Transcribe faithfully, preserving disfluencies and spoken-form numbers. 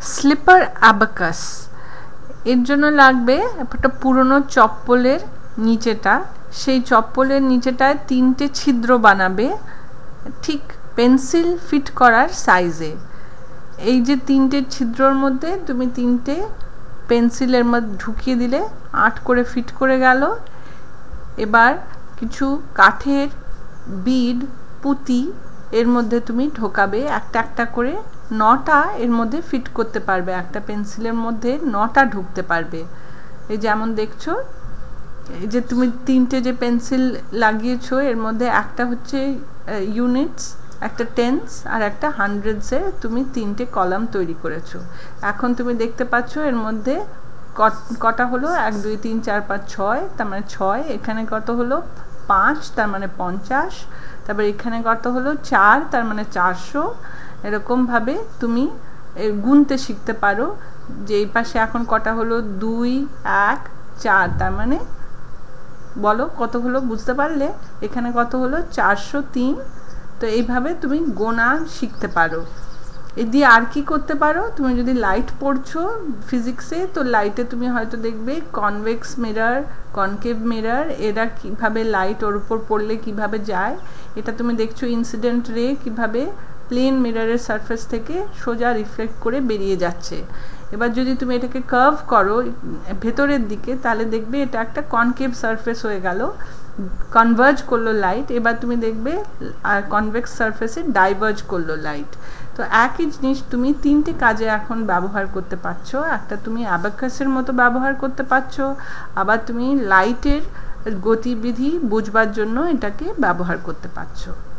Sleeper abacus এর জন্য লাগবে একটা পুরনো চপ্পলের নিচেটা, সেই চপ্পলের নিচেটায় তিনটে ছিদ্র বানাবে ঠিক পেন্সিল ফিট করার সাইজে। এই যে তিনটে ছিদ্রর মধ্যে তুমি তিনটে পেন্সিলের মধ্যে ঢুকিয়ে দিলে আট করে ফিট করে গেল। এবার কিছু কাঠের বিড পুঁতি এর মধ্যে তুমি ঢোকাবে একটা একটা করে, নটা এর মধ্যে ফিট করতে পারবে, একটা পেন্সিলের মধ্যে নটা ঢুকতে পারবে। এই যেমন দেখছো, এই যে তুমি তিনটে যে পেন্সিল লাগিয়েছো এর মধ্যে একটা হচ্ছে ইউনিটস, একটা টেন্স আর একটা হান্ড্রেডসে তুমি তিনটে কলাম তৈরি করেছো। এখন তুমি দেখতে পাচ্ছ এর মধ্যে কটা হলো, এক দুই তিন চার পাঁচ ছয়, তার মানে ছয়। এখানে কত হলো, পাঁচ, তার মানে পঞ্চাশ। তারপর এখানে কত হলো, চার, তার মানে চারশো। এরকমভাবে তুমি গুনতে শিখতে পারো যে এই পাশে এখন কটা হলো, দুই, এক, চার, তার মানে বলো কত হলো, বুঝতে পারলে? এখানে কত হলো, চারশো তিন। তো এইভাবে তুমি গোনা শিখতে পারো। এ দিয়ে আর কি করতে পারো, তুমি যদি লাইট পড়ছো ফিজিক্সে, তো লাইটে তুমি হয়তো দেখবে কনভেক্স মিরর, কনকেভ মিরর, এরা কিভাবে লাইট ওর উপর পড়লে কিভাবে যায়, এটা তুমি দেখছো ইনসিডেন্ট রে কিভাবে প্লেন মিররের সারফেস থেকে সোজা রিফ্লেক্ট করে বেরিয়ে যাচ্ছে। এবার যদি তুমি এটাকে কার্ভ করো ভেতরের দিকে, তাহলে দেখবে এটা একটা কনকেভ সারফেস হয়ে গেল, কনভার্জ করলো লাইট। এবার তুমি দেখবে আর কনভেক্স সারফেসে ডাইভার্জ করলো লাইট। তো একই জিনিস তুমি তিনটে কাজে এখন ব্যবহার করতে পারছো। একটা তুমি অ্যাবাকাসের মতো ব্যবহার করতে পারছো, আবার তুমি লাইটের গতিবিধি বুঝবার জন্য এটাকে ব্যবহার করতে পারছো।